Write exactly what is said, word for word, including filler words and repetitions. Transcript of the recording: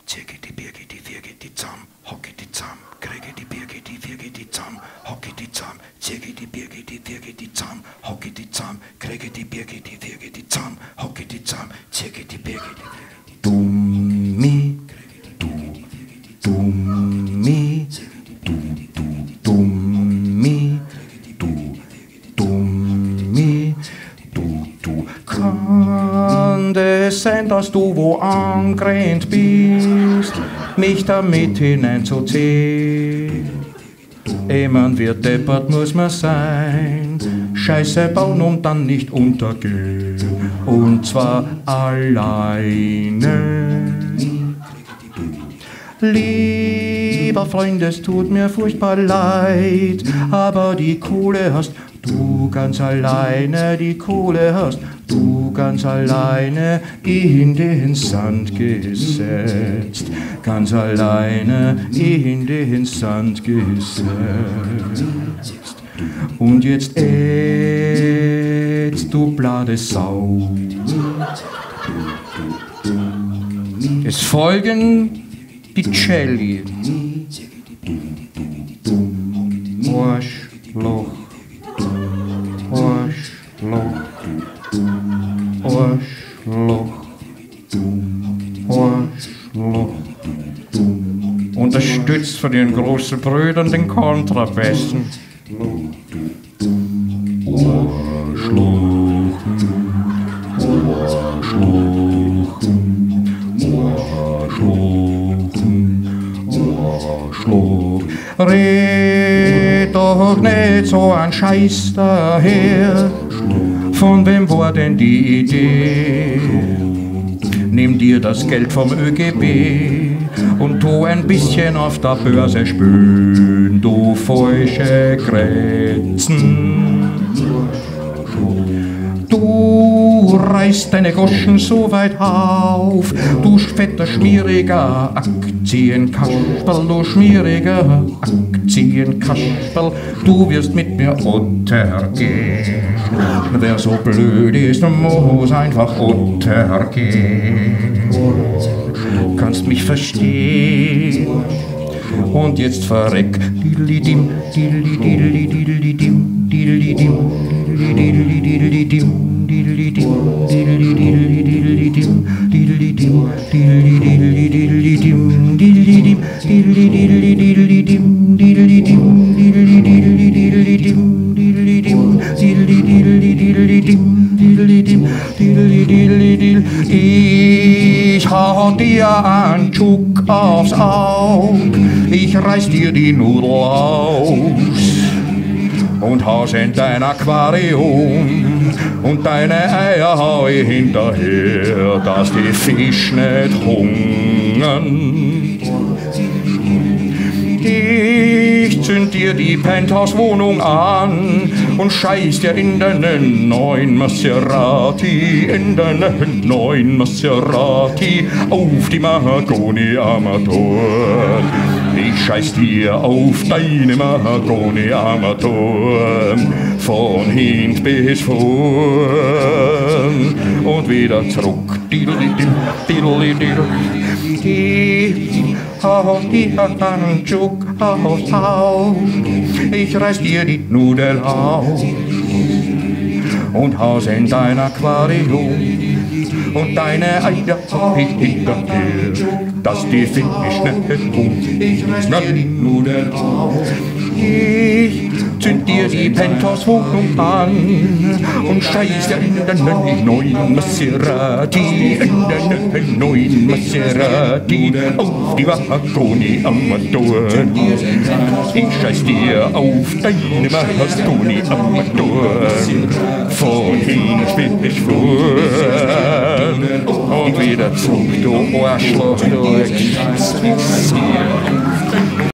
Zirke die Birke, die Wirke, die Zahm, hocke die Zahm, kriege die Birke, die Wirke, die Zahm, hocke die Zahm, Zirke die Birke, die Wirke, die Zahm, hocke die Zahm, kriege die Birke, die Wirke, die Zahm, hocke die Zahm, Zirke die Birke, die Wirke, die Dummi, du, Dummi, du, du, Dummi, du, Dummi, du, du. Kann es sein, dass du wo angerannt bist, mich damit hineinzuziehen? Eman wird deppert, muss man sein, Scheiße bauen und dann nicht untergehen, und zwar alleine. Lieber Freund, es tut mir furchtbar leid, aber die Kohle hast du ganz alleine, die Kohle hast du ganz alleine in den Sand gesetzt, ganz alleine in den Sand gesetzt. Und jetzt ätzt du blade Sau. Es folgen die Celli. Arschloch, Arschloch, Arschloch, Arschloch. Unterstützt von den großen Brüdern, den Kontrabässen. Arschloch, Arschloch, Arschloch. Red doch nicht so ein Scheiß daher. Von wem war denn die Idee? Nimm dir das Geld vom Ö G B und tu ein bisschen auf der Börse spülen, du falsche Grätzen. Du reißt deine Goschen so weit auf, du fetter schmieriger Aktienkasperl, du schmieriger Aktienkasperl, du wirst mit mir untergehen. Wer so blöd ist, muss einfach untergehen. Kannst mich verstehen? Und jetzt verreck. Didelidim, didelidim, didelidim, didelidim, didelidim, didelidim, didelidim, didelidim, didelidim, didelidim, didelidim, didelidim. Ich hau dir einen Schuck aufs Aug, ich reiß dir die Nudel aus und hau's in dein Aquarium und deine Eier hau ich hinterher, dass die Fische nicht hungern. Ich zünd dir die Penthouse-Wohnung an und scheiß dir in deinen neuen Maserati, in deinen neuen Maserati auf die Mahagoni-Armaturen. Ich scheiß dir auf deine Mahagoni-Armaturen, von hint bis vorn und wieder zurück. Didelidim, didelidim. Ich hau dir einen Schuck aufs Haus, ich reiß dir die Nudel auf und haus in dein Aquarium und deine Eier hau ich hinterher, dass die Fische nicht tun. Ich reiß dir die Nudel auf. Ich zünd dir die Penthouse-Wohnung an und scheiß dir in den neuen Maserati, in den neuen Maserati auf die Mahagoni-Armaturen. Ich scheiß dir auf deine Mahagoni-Armaturen, von hin bis vorn und wieder zurück, du Arschloch, du. Ich scheiß dir.